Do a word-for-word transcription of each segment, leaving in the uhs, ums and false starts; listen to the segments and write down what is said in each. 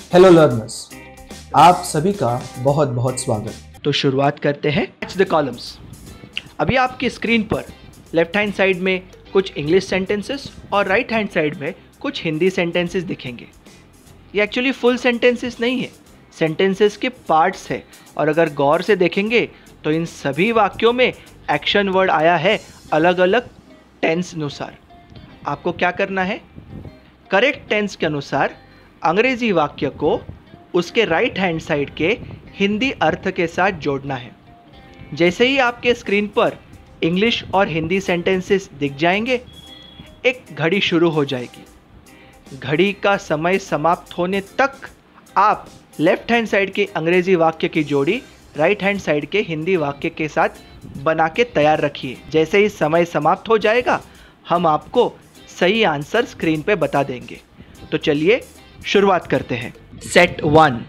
Hello learners, आप सभी का बहुत बहुत स्वागत। तो शुरुआत करते हैं मैच द कॉलम्स। अभी आपकी स्क्रीन पर लेफ्ट हैंड साइड में कुछ इंग्लिश सेंटेंसेस और राइट हैंड साइड में कुछ हिंदी सेंटेंसेस दिखेंगे। ये एक्चुअली फुल सेंटेंसेस नहीं है, सेंटेंसेस के पार्ट्स है। और अगर गौर से देखेंगे तो इन सभी वाक्यों में एक्शन वर्ड आया है अलग अलग टेंस अनुसार। आपको क्या करना है, करेक्ट टेंस के अनुसार अंग्रेजी वाक्य को उसके राइट हैंड साइड के हिंदी अर्थ के साथ जोड़ना है। जैसे ही आपके स्क्रीन पर इंग्लिश और हिंदी सेंटेंसेस दिख जाएंगे, एक घड़ी शुरू हो जाएगी। घड़ी का समय समाप्त होने तक आप लेफ्ट हैंड साइड के अंग्रेजी वाक्य की जोड़ी राइट हैंड साइड के हिंदी वाक्य के साथ बना के तैयार रखिए। जैसे ही समय समाप्त हो जाएगा, हम आपको सही आंसर स्क्रीन पे बता देंगे। तो चलिए शुरुआत करते हैं। Set one.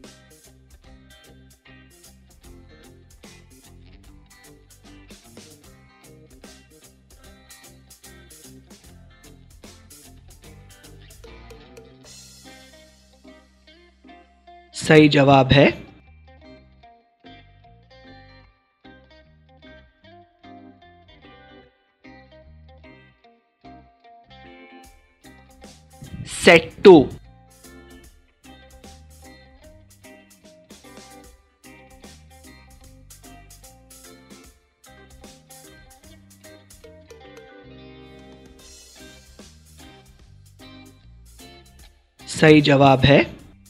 सही जवाब है सेट टू। सही जवाब है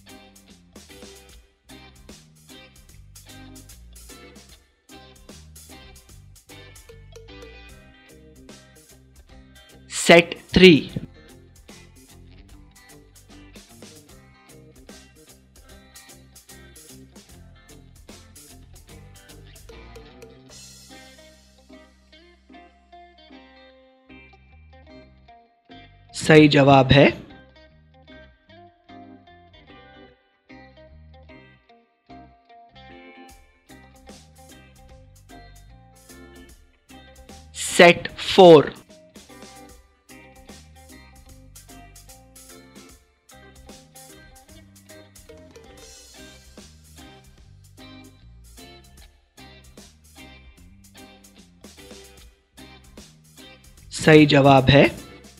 सेट थ्री। सही जवाब है सेट फोर। सही जवाब है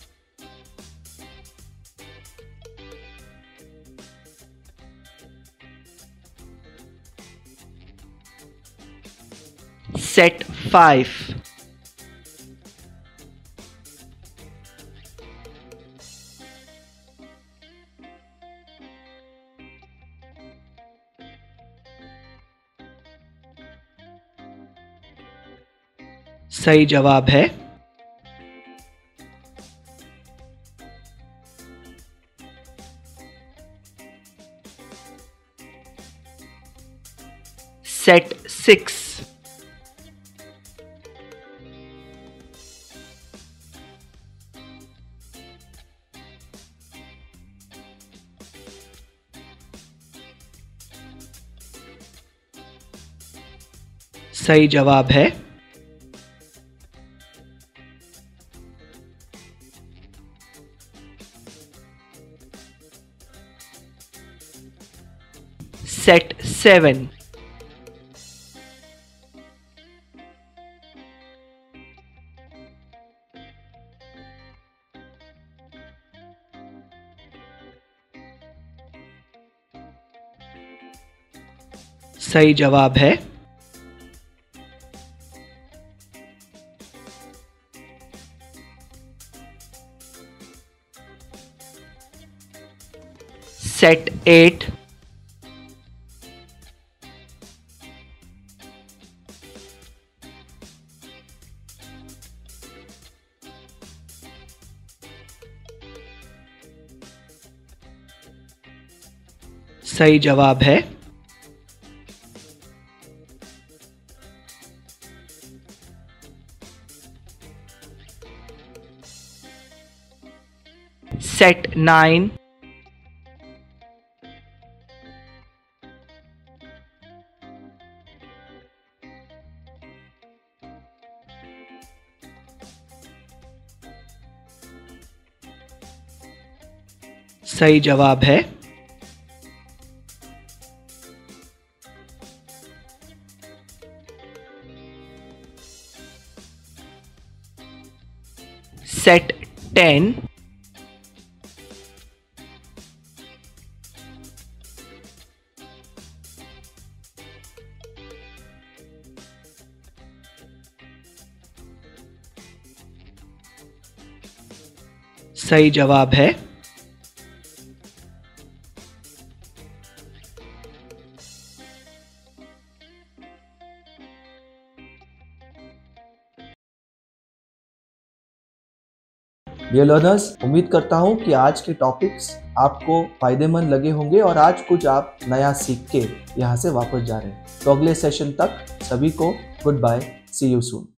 सेट फाइव। सही जवाब है सेट सिक्स। सही जवाब है सेट सेवन। सही जवाब है सेट एट। सही जवाब है सेट नाइन। सही जवाब है set ten. सही जवाब है डियर लर्नर्स, उम्मीद करता हूँ कि आज के टॉपिक्स आपको फायदेमंद लगे होंगे और आज कुछ आप नया सीख के यहाँ से वापस जा रहे हैं। तो अगले सेशन तक सभी को goodbye, see you soon.